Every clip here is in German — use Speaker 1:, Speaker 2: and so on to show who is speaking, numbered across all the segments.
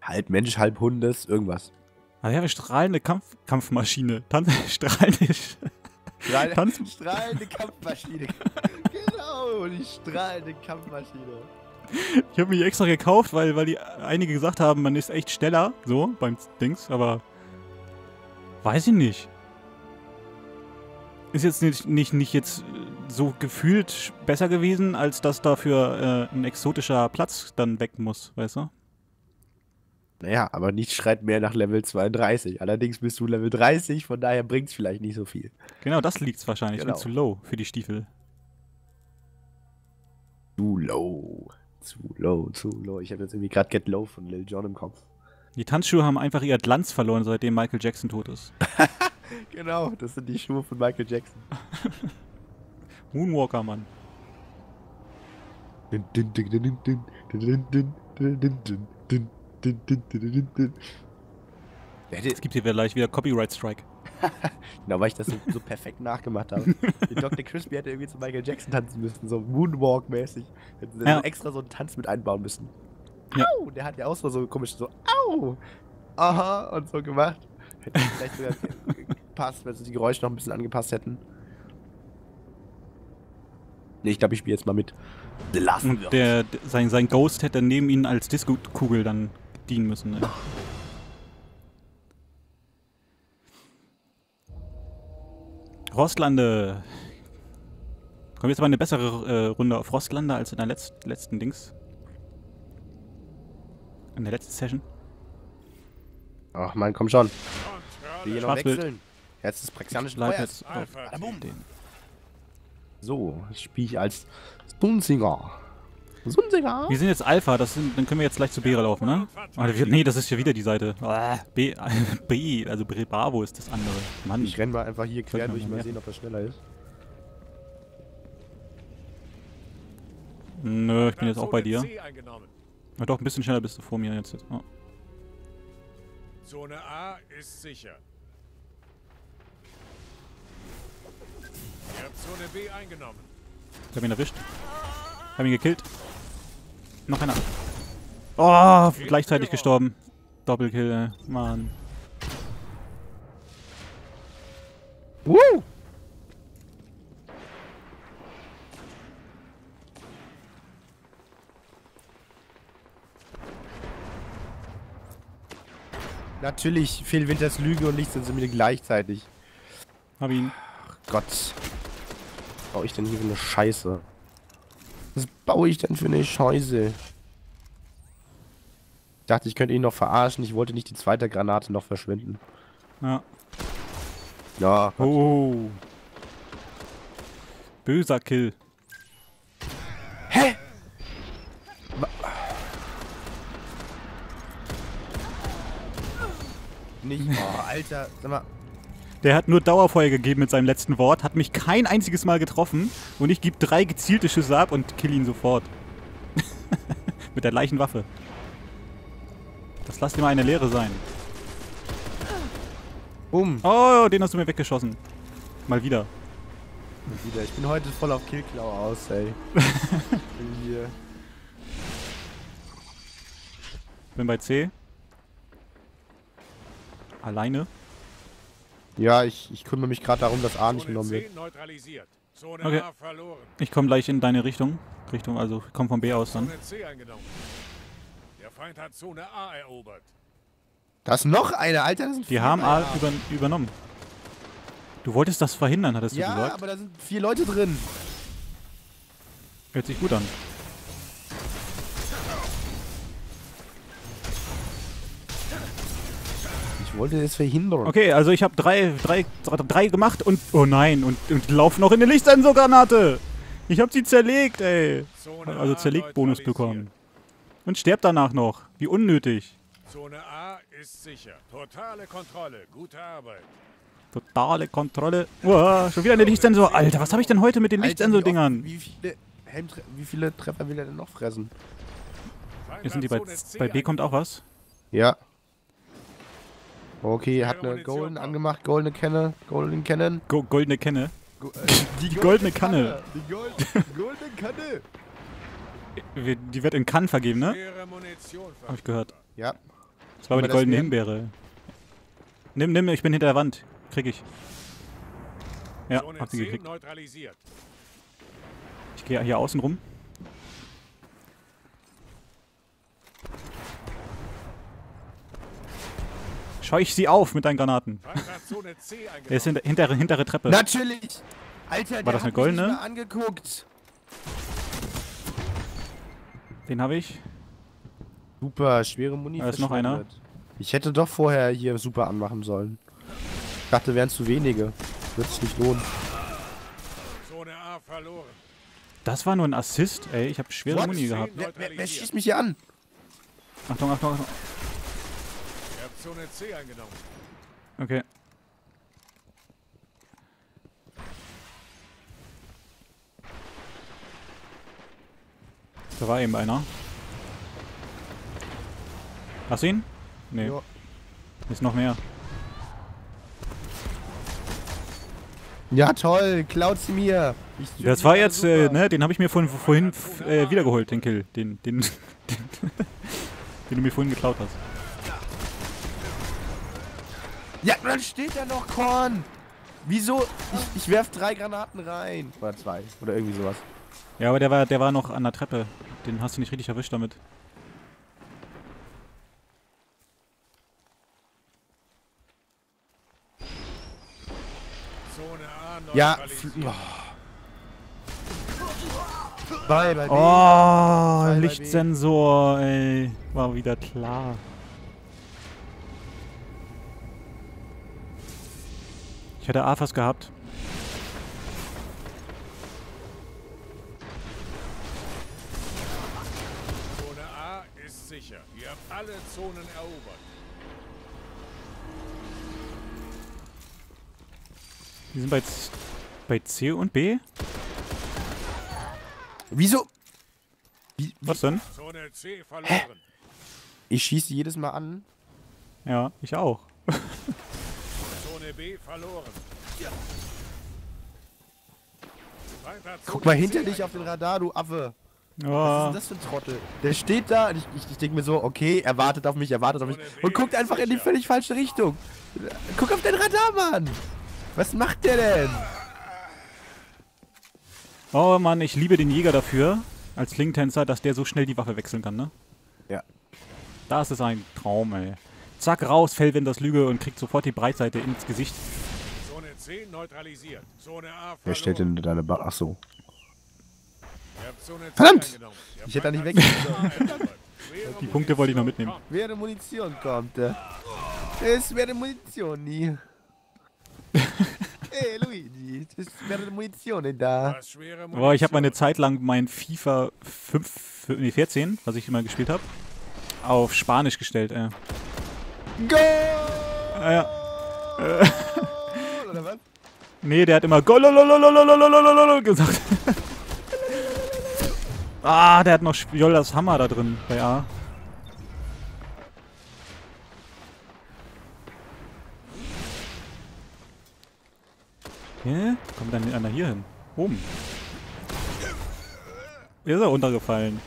Speaker 1: Halb Mensch, halb Hundes, irgendwas.
Speaker 2: Ah ja, strahlende Kampfmaschine. Strahlende...
Speaker 1: Strahlende Kampfmaschine. Genau, die strahlende Kampfmaschine.
Speaker 2: Ich habe mich extra gekauft, weil die einige gesagt haben, man ist echt schneller, so, beim Dings, aber weiß ich nicht. Ist jetzt nicht jetzt so gefühlt besser gewesen, als dass dafür ein exotischer Platz dann weg muss, weißt du?
Speaker 1: Naja, aber nichts schreit mehr nach Level 32. Allerdings bist du Level 30, von daher bringt es vielleicht nicht so viel.
Speaker 2: Genau, das liegt's wahrscheinlich.
Speaker 1: Genau.
Speaker 2: Ich bin zu low für die Stiefel.
Speaker 1: Zu low. Zu low, zu low. Ich habe jetzt irgendwie gerade Get Low von Lil Jon im Kopf.
Speaker 2: Die Tanzschuhe haben einfach ihr Glanz verloren, seitdem Michael Jackson tot ist.
Speaker 1: Genau, das sind die Schuhe von Michael Jackson.
Speaker 2: Moonwalker, Mann. Jetzt gibt hier gleich wieder Copyright Strike.
Speaker 1: Genau, weil ich das so perfekt nachgemacht habe. Die Dr. Crispy hätte irgendwie zu Michael Jackson tanzen müssen, so Moonwalk-mäßig. Hätten sie extra so einen Tanz mit einbauen müssen.
Speaker 2: Ja.
Speaker 1: Au! Der hat ja auch so komisch so, au! Aha! Und so gemacht. Hätte vielleicht sogar gepasst, wenn sie die Geräusche noch ein bisschen angepasst hätten. Nee, ich glaube, ich spiele jetzt mal mit The Last
Speaker 2: Und sein Ghost hätte neben ihnen als Disco-Kugel dann dienen müssen. Ne? Frostlande. Kommt jetzt aber eine bessere Runde auf Frostlande als in der letzten Dings. In der letzten Session.
Speaker 1: Ach man, komm schon. Wir hier noch
Speaker 2: Schwarzbild.
Speaker 1: wechseln. Jetzt ist praxianische
Speaker 2: Bleib
Speaker 1: Feuers.
Speaker 2: jetzt auf den.
Speaker 1: So, jetzt spiele ich als Sunsinger. Sunsinger?
Speaker 2: Wir sind jetzt Alpha, dann können wir jetzt gleich zu Beere laufen, ne? Nee, das ist ja wieder die Seite. B, also Bravo ist das andere. Mann.
Speaker 1: Ich renn mal einfach hier quer
Speaker 2: Sollte man
Speaker 1: durch, mal
Speaker 2: mehr.
Speaker 1: sehen, ob das schneller ist.
Speaker 2: Nö, ich bin jetzt auch bei dir. Ja, doch, ein bisschen schneller bist du vor mir jetzt. Oh.
Speaker 3: Zone A ist sicher. Ihr habt Zone B eingenommen.
Speaker 2: Ich hab ihn erwischt. Hab ihn gekillt. Noch einer. Oh, gleichzeitig gestorben. Doppelkill, Mann.
Speaker 1: Woo! Natürlich, Phil Winters Lüge und nichts sind sie mir gleichzeitig.
Speaker 2: Hab ihn.
Speaker 1: Ach Gott. Was baue ich denn hier für eine Scheiße? Was baue ich denn für eine Scheiße? Ich dachte, ich könnte ihn noch verarschen. Ich wollte nicht die zweite Granate noch verschwenden.
Speaker 2: Ja.
Speaker 1: Ja, Gott.
Speaker 2: Oh. Böser Kill.
Speaker 1: Hä? Nicht. Oh, Alter. Sag mal.
Speaker 2: Der hat nur Dauerfeuer gegeben mit seinem letzten Wort, hat mich kein einziges Mal getroffen und ich gebe 3 gezielte Schüsse ab und kill ihn sofort. Mit der gleichen Waffe. Das lass dir mal eine Lehre sein.
Speaker 1: Bumm.
Speaker 2: Oh, den hast du mir weggeschossen. Mal wieder.
Speaker 1: Wieder. Ich bin heute voll auf Killklau aus, ey. Bin hier.
Speaker 2: Bin bei C. Alleine.
Speaker 1: Ja, ich kümmere mich gerade darum, dass A nicht
Speaker 3: Zone
Speaker 1: genommen
Speaker 3: C
Speaker 1: wird.
Speaker 3: neutralisiert. Zone
Speaker 2: Okay.
Speaker 3: A verloren.
Speaker 2: Ich komme gleich in deine Richtung. Also ich komme von B aus dann.
Speaker 3: Zone C eingenommen. Der Feind hat Zone A erobert.
Speaker 1: Da ist noch eine, Alter. Das sind
Speaker 2: Die haben A übernommen. Du wolltest das verhindern, hattest du
Speaker 1: Ja,
Speaker 2: gesagt.
Speaker 1: aber da sind 4 Leute drin.
Speaker 2: Hört sich gut an.
Speaker 1: Ich wollte das verhindern.
Speaker 2: Okay, also ich habe drei gemacht und... Oh nein, und laufen noch in eine Lichtsensorgranate. Ich habe sie zerlegt, ey.
Speaker 3: Zone
Speaker 2: Also
Speaker 3: A
Speaker 2: Zerlegt-Bonus
Speaker 3: neutralisiert.
Speaker 2: bekommen. Und sterbt danach noch. Wie unnötig.
Speaker 3: Zone A ist sicher. Totale Kontrolle. Gute Arbeit.
Speaker 2: Totale Kontrolle. Uah, schon wieder eine Lichtsensor. Alter, was habe ich denn heute mit den
Speaker 1: Alter,
Speaker 2: Lichtsensor-Dingern?
Speaker 1: Wie viele Treffer will er denn noch fressen?
Speaker 3: Feind
Speaker 2: Jetzt sind die
Speaker 3: hat
Speaker 2: bei,
Speaker 3: Zone C
Speaker 2: bei B kommt auch was.
Speaker 1: Ja. Okay, hat
Speaker 3: Schwere
Speaker 1: eine
Speaker 3: Munition
Speaker 1: Golden
Speaker 3: noch.
Speaker 1: angemacht. Golden Cannon.
Speaker 2: Goldene Kenne.
Speaker 1: Die
Speaker 2: goldene Kanne.
Speaker 1: Die goldene Kanne.
Speaker 2: Die wird in Cannes vergeben, ne?
Speaker 3: Schwere Munition
Speaker 2: Hab ich gehört.
Speaker 1: Ja.
Speaker 2: Das war aber die
Speaker 1: das
Speaker 2: goldene
Speaker 1: werden?
Speaker 2: Himbeere. Nimm, ich bin hinter der Wand. Krieg ich. Ja,
Speaker 3: Zone
Speaker 2: hab sie
Speaker 3: 10
Speaker 2: gekriegt.
Speaker 3: neutralisiert.
Speaker 2: Ich gehe hier außen rum. Scheuch sie auf mit deinen Granaten.
Speaker 3: Feindratszone C
Speaker 2: Er ist
Speaker 3: eingenommen.
Speaker 2: hintere Treppe.
Speaker 1: Natürlich! Alter, der
Speaker 2: das eine
Speaker 1: hat
Speaker 2: goldene?
Speaker 1: mich nicht mehr angeguckt.
Speaker 2: Den habe ich.
Speaker 1: Super, schwere Muni.
Speaker 2: Da ist noch einer.
Speaker 1: verschwendet. Ich hätte doch vorher hier super anmachen sollen. Ich dachte, wären zu wenige. Wird sich nicht lohnen.
Speaker 3: Zone A verloren.
Speaker 2: Das war nur ein Assist, ey. Ich habe schwere
Speaker 1: What?
Speaker 2: Muni gehabt.
Speaker 1: Wer schießt mich hier an?
Speaker 2: Achtung, Achtung, Achtung.
Speaker 3: Ihr habt Zone C eingenommen.
Speaker 2: Okay. Da war eben einer. Hast du ihn? Nee.
Speaker 1: Ja.
Speaker 2: Ist noch mehr.
Speaker 1: Ja, toll, klaut sie mir.
Speaker 2: Das war jetzt, ne, den habe ich mir vorhin wiedergeholt, den Kill. Den du mir vorhin geklaut hast.
Speaker 1: Ja, dann steht da noch Korn. Wieso? Ich werf 3 Granaten rein. Oder 2. Oder irgendwie sowas.
Speaker 2: Ja, aber der war noch an der Treppe. Den hast du nicht richtig erwischt damit.
Speaker 3: Zone A
Speaker 1: Ja,
Speaker 3: neutralisiert.
Speaker 1: Bye, bei B.
Speaker 2: Oh,
Speaker 1: bei B.
Speaker 2: Lichtsensor, ey. War wieder klar. Ich hätte AFAS gehabt.
Speaker 3: Zone A ist sicher. Ihr habt alle Zonen erobert.
Speaker 2: Die sind bei C und B?
Speaker 1: Wieso?
Speaker 2: Was denn?
Speaker 3: Zone C verloren.
Speaker 1: Ich schieße jedes Mal an.
Speaker 2: Ja, ich auch.
Speaker 3: Zone B verloren. Feindrat
Speaker 1: Guck
Speaker 3: Zone
Speaker 1: mal hinter
Speaker 3: C
Speaker 1: dich auf den Radar, du Affe. Was ist
Speaker 2: Oh,
Speaker 1: denn das für ein Trottel? Der steht da und ich denke mir so, okay, er wartet auf mich und guckt einfach in die völlig falsche Richtung. Guck auf den Radar, Mann! Was macht der denn?
Speaker 2: oh Mann, ich liebe den Jäger dafür, als Link-Tänzer, dass der so schnell die Waffe wechseln kann, ne?
Speaker 1: Ja.
Speaker 2: Das ist ein Traum, ey. Zack, raus, Fellwind das Lüge und kriegt sofort die Breitseite ins Gesicht.
Speaker 3: Zone C neutralisiert. Zone A verloren.
Speaker 1: Wer stellt denn deine Ach so.
Speaker 3: Ihr habt Zone C
Speaker 1: Verdammt!
Speaker 3: eingenommen. Ihr
Speaker 1: Ich hätte da nicht
Speaker 3: Feindrat
Speaker 1: weggehen
Speaker 3: Zone A erobert. Schwere
Speaker 2: Die Punkte wollte ich noch mitnehmen.
Speaker 3: Kommt.
Speaker 1: Wer Munition kommt, es wäre Munition nie. Ey, Luigi, es wäre Munition da.
Speaker 3: Was schwere
Speaker 2: Boah, ich habe meine
Speaker 3: Munition.
Speaker 2: Zeit lang mein FIFA 14, was ich immer gespielt habe, auf Spanisch gestellt, ey.
Speaker 1: Go!
Speaker 2: Ja.
Speaker 1: Oder was?
Speaker 2: Nee, der hat immer Gololololololololololol gesagt. Ah, der hat noch Jollas Hammer da drin bei A. Hä? Kommt dann einer hier hin? Oben. Ist er runtergefallen.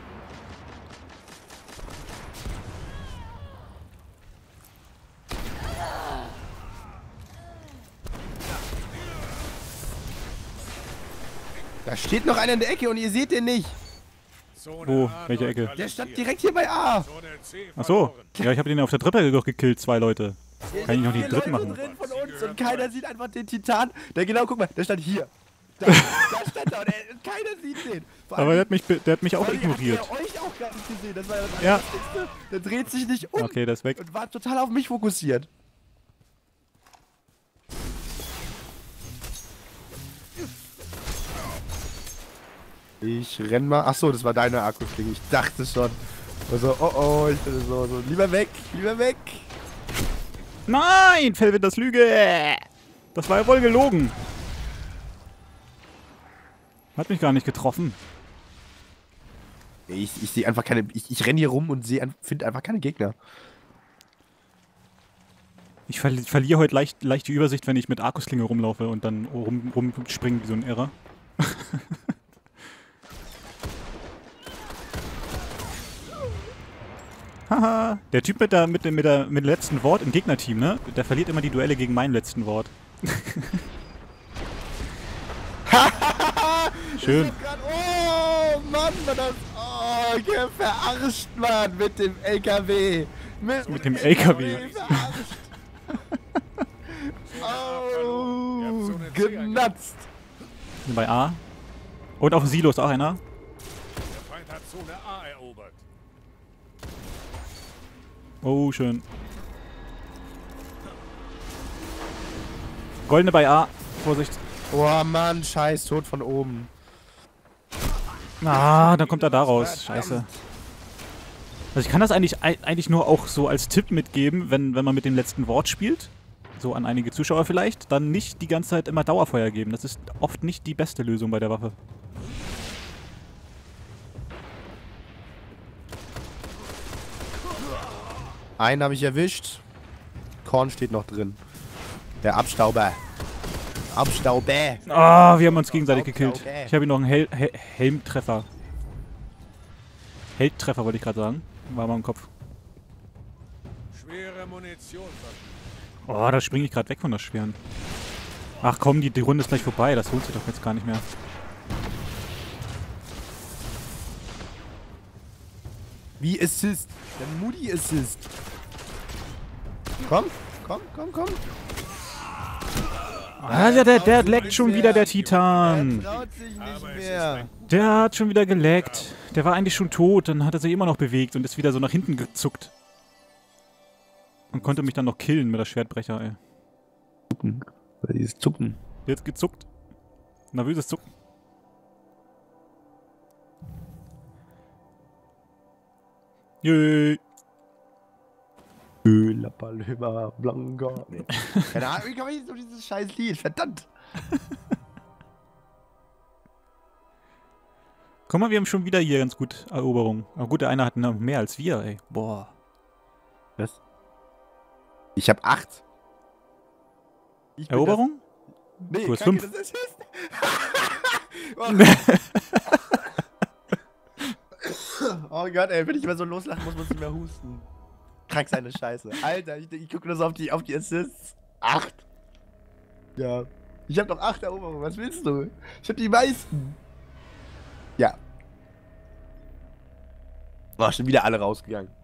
Speaker 1: Da steht noch einer in der Ecke und ihr seht den nicht.
Speaker 3: Zone
Speaker 2: Wo?
Speaker 3: A
Speaker 2: Welche Ecke?
Speaker 3: neutralisiert.
Speaker 1: Der stand direkt hier bei A.
Speaker 3: Zone C
Speaker 2: Ach so.
Speaker 3: verloren.
Speaker 2: Ja, ich habe den auf der Treppe doch gekillt, 2 Leute.
Speaker 1: Hier
Speaker 2: Kann ich noch
Speaker 1: sind
Speaker 2: die
Speaker 1: 4
Speaker 2: dritten
Speaker 1: Leute
Speaker 2: machen?
Speaker 1: drin von uns und keiner sieht einfach den Titan. Der genau, guck mal, der stand hier. Da stand er und keiner sieht den. Vor
Speaker 2: Aber
Speaker 1: allem-
Speaker 2: der hat mich auch
Speaker 1: vor allem hat
Speaker 2: ignoriert.
Speaker 1: der euch auch gar nicht gesehen. Das war ja das
Speaker 2: Ja.
Speaker 1: Allerwichtigste. Der dreht sich nicht um
Speaker 2: Okay, der ist weg.
Speaker 1: und war total auf mich fokussiert. Ich renn mal. Achso, das war deine Akkuschlinge. Ich dachte schon. Also, oh oh, ich bin so, lieber weg, lieber weg.
Speaker 2: Nein, Fellwind das Lüge. Das war ja wohl gelogen. Hat mich gar nicht getroffen.
Speaker 1: Ich sehe einfach keine. Ich renne hier rum und finde einfach keine Gegner.
Speaker 2: Ich verliere heute leicht die Übersicht, wenn ich mit Arkusklinge rumlaufe und dann rumspringe wie so ein Irrer. Haha, der Typ mit dem letzten Wort im Gegnerteam, ne? Der verliert immer die Duelle gegen mein letzten Wort. Schön.
Speaker 1: Oh, Mann, war das... Oh, verarscht, Mann, mit dem LKW.
Speaker 2: Mit dem LKW.
Speaker 1: Verarscht. Oh, genatzt.
Speaker 2: Bei A. Und auf dem Silo ist auch einer.
Speaker 3: Der Feind hat Zone A erobert.
Speaker 2: Oh, schön. Goldene bei A. Vorsicht.
Speaker 1: Oh, Mann, scheiß, tot von oben.
Speaker 2: Ah, dann kommt er da raus. Scheiße. Also ich kann das eigentlich nur auch so als Tipp mitgeben, wenn man mit dem letzten Wort spielt. So an einige Zuschauer vielleicht. Dann nicht die ganze Zeit immer Dauerfeuer geben. Das ist oft nicht die beste Lösung bei der Waffe.
Speaker 1: Einen habe ich erwischt. Korn steht noch drin. Der Abstauber. Abstauber.
Speaker 2: Ah, wir haben uns gegenseitig gekillt. Ich habe hier noch einen Helmtreffer. Heldtreffer wollte ich gerade sagen. War mal im Kopf.
Speaker 3: Schwere Munition.
Speaker 2: Oh, da springe ich gerade weg von der Schweren. Ach komm, die Runde ist gleich vorbei. Das holt sich doch jetzt gar nicht mehr.
Speaker 1: Wie Assist? Der Moody Assist. Komm, komm, komm, komm.
Speaker 2: Ah, ja, der leckt schon wieder, der Titan.
Speaker 1: Der traut sich nicht mehr.
Speaker 2: Der hat schon wieder geleckt. Der war eigentlich schon tot, dann hat er sich immer noch bewegt und ist wieder so nach hinten gezuckt. Und konnte mich dann noch killen mit der Schwertbrecher, ey.
Speaker 1: Zucken. Dieses Zucken.
Speaker 2: Jetzt gezuckt. Nervöses Zucken. Jö.
Speaker 1: La Paloma Blanca. Nee. Keine Ahnung, wie komme ich jetzt auf dieses scheiß Lied? Verdammt.
Speaker 2: Guck mal, wir haben schon wieder hier ganz gut Eroberung. Aber gut, der eine hat noch mehr als wir, ey. Boah.
Speaker 1: Was? Ich hab 8.
Speaker 2: Eroberung?
Speaker 1: Nee,
Speaker 2: du hast
Speaker 1: Kacke,
Speaker 2: 5.
Speaker 1: das ist Oh Gott, ey, wenn ich immer so loslachen muss, muss ich mehr husten. Krank seine Scheiße. Alter, ich gucke nur so auf die Assists. 8. Ja. Ich hab doch 8 Eroberungen, was willst du? Ich hab die meisten. Ja. War schon wieder alle rausgegangen.